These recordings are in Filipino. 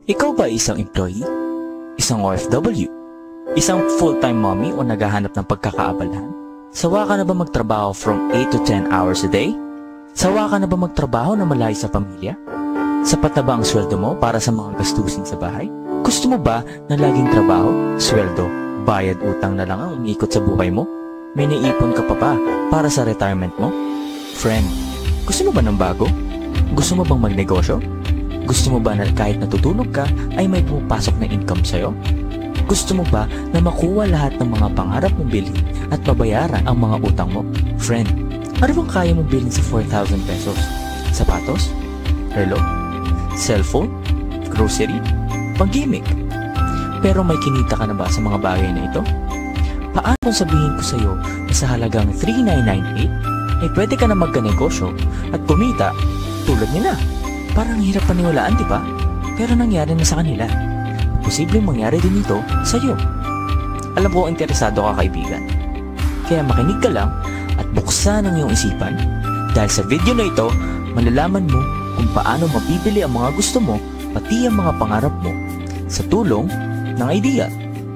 Ikaw ba isang employee? Isang OFW? Isang full-time mommy o naghahanap ng pagkakaabalahan? Sawa ka na ba magtrabaho from 8 to 10 hours a day? Sawa ka na ba magtrabaho na malayo sa pamilya? Sapat na ba ang sweldo mo para sa mga gastusin sa bahay? Gusto mo ba na laging trabaho, sweldo, bayad utang na lang ang umiikot sa buhay mo? May naipon ka pa para sa retirement mo? Friend, gusto mo ba ng bago? Gusto mo bang magnegosyo? Gusto mo ba na kahit natutulog ka ay may pumapasok na income sa'yo? Gusto mo ba na makuha lahat ng mga pangarap mong bilhin at mabayaran ang mga utang mo? Friend, ano bang kaya mong bilhin sa 4,000 pesos? Sapatos? Relo? Cellphone? Grocery? Pag-gimmick? Pero may kinita ka na ba sa mga bagay na ito? Paano kung sabihin ko sa'yo na sa halagang 3,998 ay pwede ka na magkanegosyo at kumita tulad nila? Parang hirap paniwalaan, di ba? Pero nangyari na sa kanila. Posibleng mangyari din ito sa iyo. Alam ko interesado ka, kaibigan. Kaya makinig ka lang at buksan ang iyong isipan dahil sa video na ito, malalaman mo kung paano mabibili ang mga gusto mo pati ang mga pangarap mo sa tulong ng idea.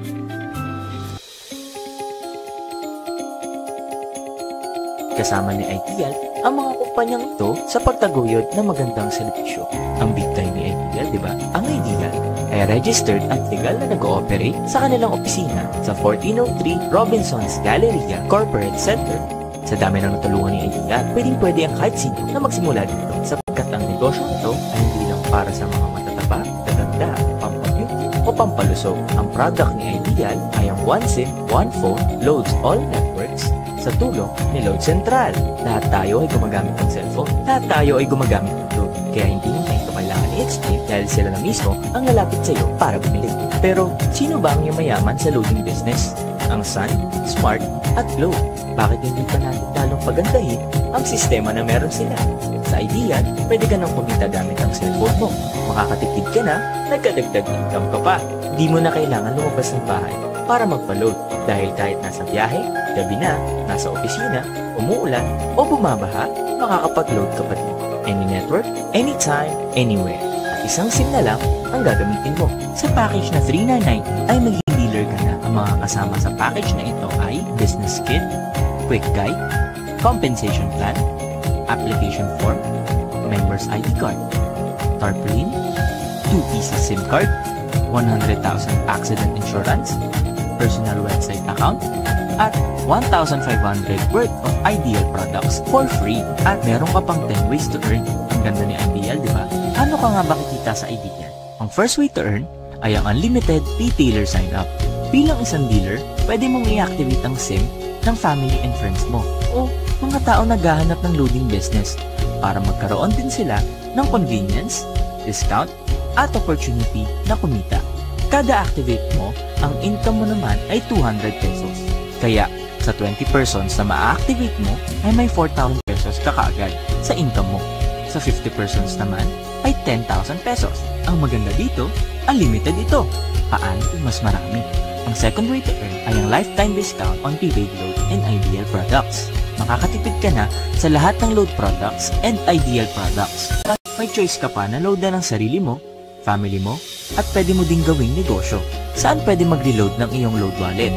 Kasama ni Ideal ang mga kumpanyang ito sa pagtaguyod ng magandang serbisyo. Ang big time ni Ideal, di ba? Ang Ideal ay registered at legal na nag-ooperate sa kanilang opisina sa 1403 Robinson's Galleria Corporate Center. Sa dami ng natulungan ni Ideal, pwede ang kahit sino na magsimula dito sapagkat ang negosyo nito ay hindi lang para sa mga matataba, tatanda, pampabeauty o pampalusog. Ang product ni Ideal ay ang One SIM, One Phone, Loads All Networks sa tulong ni Load Central. Lahat tayo ay gumagamit ng cellphone. Lahat tayo ay gumagamit ng load. Kaya hindi mo na ito kailangan i-explain dahil sila na mismo ang lalapit sa iyo para bumili. Pero sino ba ang yumayaman sa loading business? Ang Sun, Smart at Globe. Bakit hindi pa natin lalong pagandahin ang sistema na meron sila? Sa Ideal, pwede ka nang kumita gamit ang cellphone mo. Makakatipid ka na, nagkadagdag income ka pa. Di mo na kailangan lumabas ng bahay para magpa-load dahil kahit nasa biyahe, gabi na, nasa opisina, umuulan o bumabaha, makakapag-load ka pa din. Any network, anytime, anywhere. At isang SIM na lang ang gagamitin mo. Sa package na 399 ay maging dealer ka na. Ang mga kasama sa package na ito ay Business Kit, Quick Guide, Compensation Plan, Application Form, Member's ID Card, Tarpaulin, 2-piece SIM card, 100,000 accident insurance, personal website account, at 1,500 worth of Ideal products for free. At meron ka pang 10 ways to earn. Ang ganda ni Ideal, di ba? Ano ka nga ba kikita sa Ideal? Ang first way to earn ay ang unlimited retailer sign-up. Bilang isang dealer, pwede mong i-activate ang SIM ng family and friends mo o mga tao naghahanap ng loading business para magkaroon din sila ng convenience, discount, at opportunity na kumita. Kada activate mo, ang income mo naman ay 200 pesos. Kaya, sa 20 persons na ma-activate mo, ay may 4,000 pesos ka kaagad sa income mo. Sa 50 persons naman, ay 10,000 pesos. Ang maganda dito, unlimited ito. Paano kung mas marami? Ang second way to earn ay ang lifetime discount on prepaid load and Ideal products. Makakatipid ka na sa lahat ng load products and Ideal products. At may choice ka pa na load na ng sarili mo, family mo, at pwede mo ding gawing negosyo. Saan pwede mag-reload ng iyong load wallet?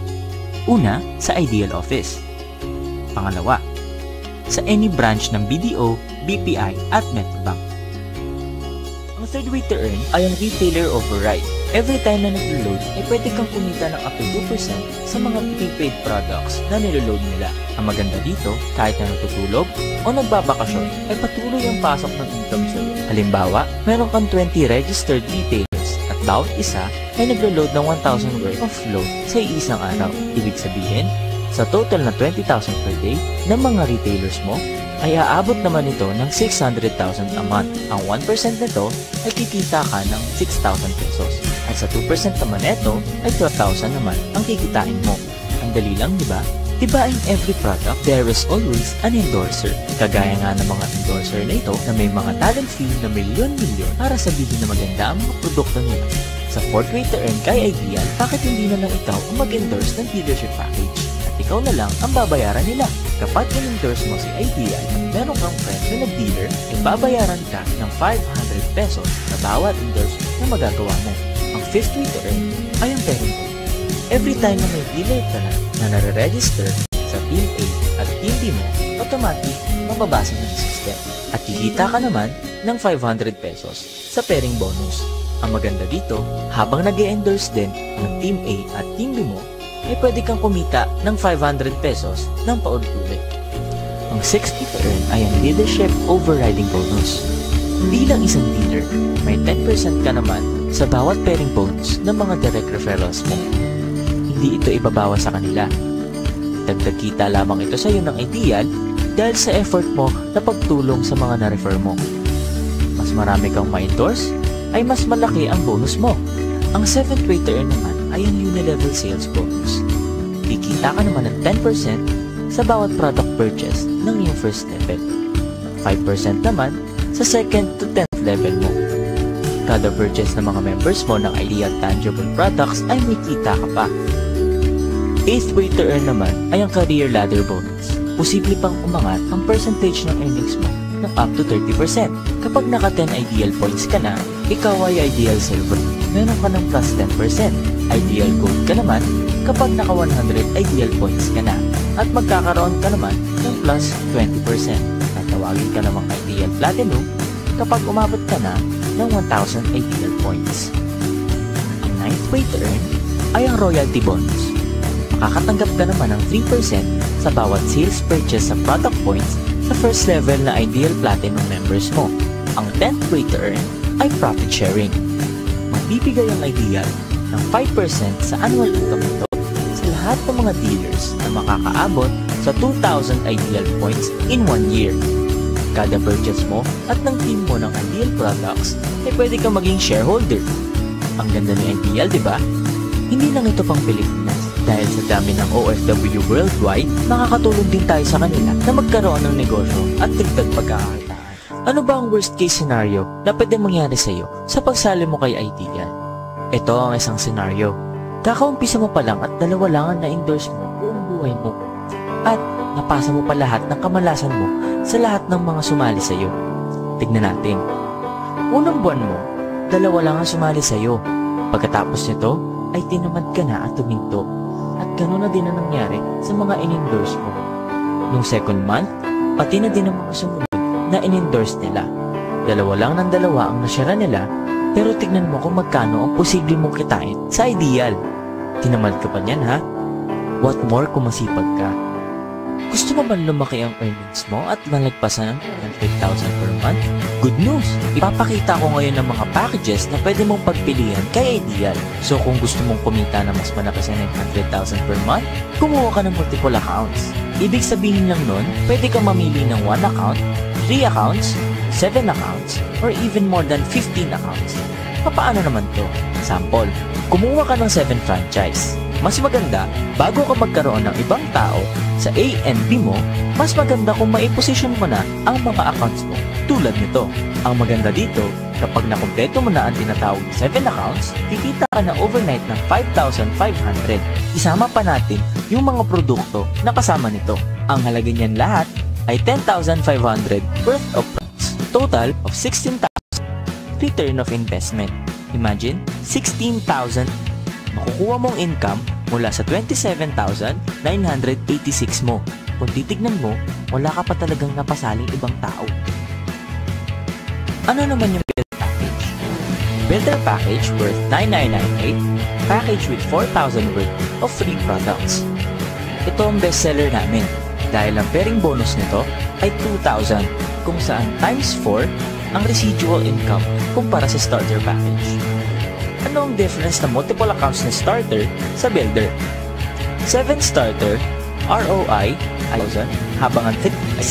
Una, sa Ideal Office. Pangalawa, sa any branch ng BDO, BPI at Metrobank. Ang third way to earn ay ang retailer override. Every time na nag-load, ay pwede kang kumita ng up to 2% sa mga prepaid products na niloload nila. Ang maganda dito, kahit na natutulog o nagbabakasyon, ay patuloy ang pasok ng income sa'yo. Halimbawa, meron kang 20 registered retailers at bawat isa ay naglo-load ng 1,000 worth of load sa isang araw. Ibig sabihin, sa total na 20,000 per day ng mga retailers mo, ay aabot naman ito ng 600,000 a month. Ang 1% nito ay kikita ka ng 6,000 pesos. At sa 2% naman ito ay 12,000 naman ang kikitain mo. Ang dali lang, di ba? Diba in every product, there is always an endorser. Kagaya nga ng mga endorser na ito na may mga talent fee na milyon-milyon para sabihin na maganda ang mga produkto nila. Sa fourth way to earn kay Ideal, bakit hindi na lang ikaw ang mag-endorse ng dealership package? At ikaw na lang ang babayaran nila. Kapag in-endorse mo si Ideal at meron kang friend na nag-dealer, ibabayaran ka ng 500 pesos sa bawat endorsement na magagawa mo. Ang fifth way to earn ay ang pairing bonus. Every time na may dealer ka na nare-register sa Team A at Team B mo, automatic mababasa ng system. At kikita ka naman ng 500 pesos sa pairing bonus. Ang maganda dito, habang nag-endorse din ng Team A at Team B mo, ay pwede kang kumita ng 500 pesos ng paulit-ulit. Ang sixth way to earn ay ang dealership overriding bonus. Bilang isang dealer, may 10% ka naman sa bawat pairing bonus ng mga direct referrals mo. Hindi ito ibabawas sa kanila. Dagdag kita lamang ito sa iyo ng Ideal dahil sa effort mo na pagtulong sa mga na-refer mo. Mas marami kang ma-endorse, ay mas malaki ang bonus mo. Ang seventh way to earn naman ay ang unilevel sales bonus. Kikita ka naman ng 10% sa bawat product purchase ng iyong first level. 5% naman sa second to 10th level mo. Kada purchase ng mga members mo ng Ideal Tangible Products ay may kita ka pa. Eighth way to earn naman ay ang career ladder bonus. Posible pang umangat ang percentage ng earnings mo ng up to 30%. Kapag naka 10 Ideal points ka na, ikaw ay Ideal Silver. Meron ka ng plus 10%. Ideal Gold ka naman kapag naka 100 Ideal points ka na. At magkakaroon ka naman ng plus 20%. Tatawagin ka namang Ideal Platinum kapag umabot ka na ng 1,000 Ideal points. Ang ninth way to earn ay ang royalty bonus. Makakatanggap ka naman ng 3% sa bawat sales purchase sa product points sa first level na Ideal Platinum members mo. Ang 10th way to earn ay profit sharing. Magbibigay ang Ideal ng 5% sa annual income nito sa lahat ng mga dealers na makakaabot sa 2,000 Ideal points in 1 year. Kada purchase mo at ng team mo ng Ideal products ay pwede kang maging shareholder. Ang ganda ni Ideal, di ba? Hindi lang ito pang Pilipinas. Dahil sa dami ng OFW worldwide, makakatulong din tayo sa kanila na magkaroon ng negosyo at dagdag pagkakakitaan. Ano ba ang worst case scenario na pwede mangyari sa iyo sa pagsali mo kay Ideal? Ito ang isang scenario. Kakaumpisa mo pa lang at dalawa lang ang na-endorse mo buong buhay mo. At napasa mo pa lahat ng kamalasan mo sa lahat ng mga sumali sa iyo. Tignan natin. Unang buwan mo, dalawa lang ang sumali sa iyo. Pagkatapos nito, ay tinamad ka na at tuminto. At gano'n na din ang nangyari sa mga in-endorse mo. Nung second month, pati na din ang mga sumunod na in-endorse nila. Dalawa lang ng dalawa ang nasyara nila, pero tignan mo kung magkano ang posible mong kitain sa Ideal. Tinamad ka pa niyan, ha? What more kung masipag ka? Gusto mo ba lumaki ang earnings mo at malagpasan ng 100,000 per month? Good news! Ipapakita ko ngayon ng mga packages na pwede mong pagpilian kay Ideal. So kung gusto mong kumita na mas malaki sa 900,000 per month, kumuha ka ng multiple accounts. Ibig sabihin lang nun, pwede kang mamili ng 1 account, 3 accounts, 7 accounts, or even more than 15 accounts. Paano naman to? Sample, kumuha ka ng 7 franchise. Mas maganda, bago ka magkaroon ng ibang tao sa A and B mo, mas maganda kung maiposisyon mo na ang mga accounts mo tulad nito. Ang maganda dito, kapag nakumpleto mo na ang tinatawag na 7 accounts, kikita ka na overnight ng 5,500. Isama pa natin yung mga produkto na kasama nito. Ang halaga niyan lahat ay 10,500 worth of products. Total of 16,000 return of investment. Imagine, 16,000 makukuha mong income mula sa 27,986 mo. Kung titignan mo, wala ka pa talagang napasaling ibang tao. Ano naman yung Builder Package? Builder Package worth 9,998, package with 4,000 worth of free products. Ito ang bestseller namin dahil ang pairing bonus nito ay 2,000 kung saan times 4 ang residual income kumpara sa starter package. Ano ang difference ng multiple accounts na starter sa builder? 7 starter, ROI, 1,000, habang ang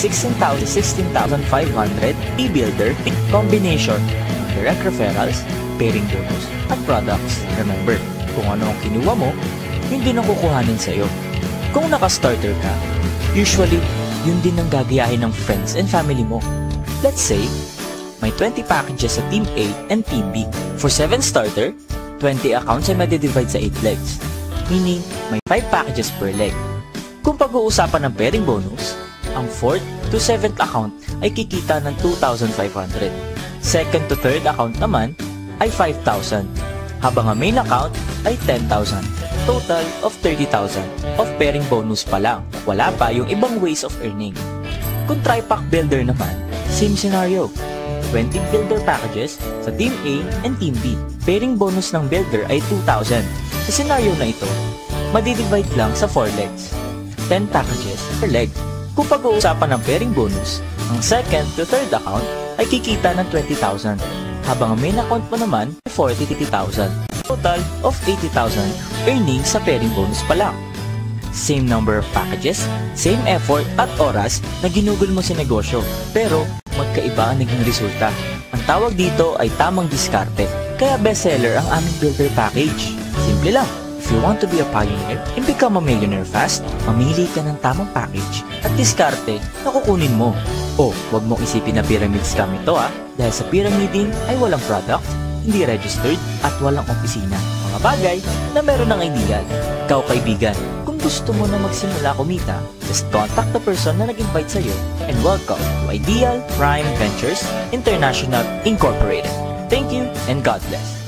16,500, e-builder, combination, direct referrals, pairing bonus, at products. Remember, kung ano ang kinuha mo, yun din ang kukuhanin sa'yo. Kung naka-starter ka, usually, yun din ang gagayahin ng friends and family mo. Let's say, may 20 packages sa Team A and Team B. For 7 starter, 20 accounts ay madidivide sa 8 legs. Meaning, may 5 packages per leg. Kung pag-uusapan ng pairing bonus, ang 4th to 7th account ay kikita ng 2,500. 2nd to 3rd account naman ay 5,000. Habang ang main account ay 10,000. Total of 30,000 of pairing bonus pa lang. Wala pa yung ibang ways of earning. Kung tri-pack builder naman, same scenario. 20 builder packages sa Team A and Team B. Pairing bonus ng builder ay 2,000. Sa scenario na ito, madidivide lang sa 4 legs. 10 packages per leg. Kung pag-uusapan ng pairing bonus, ang 2nd to 3rd account ay kikita ng 20,000. Habang ang main account mo naman ay 40,000. Total of 80,000 earnings sa pairing bonus pa lang. Same number of packages, same effort at oras na ginugol mo sa negosyo, pero magkaiba ang naging resulta. Ang tawag dito ay tamang diskarte, kaya bestseller ang aming builder package. Simple lang, if you want to be a pioneer and become a millionaire fast, mamili ka ng tamang package at diskarte na kukunin mo. O, wag mong isipin na pyramid scam ito dahil sa pyramiding ay walang product, hindi registered at walang opisina. Mga bagay na meron ng ideal. Ikaw kaibigan, kung gusto mo na magsimula kumita, just contact the person na nag-invite sa'yo and welcome to Ideal Prime Ventures International Incorporated. Thank you and God bless.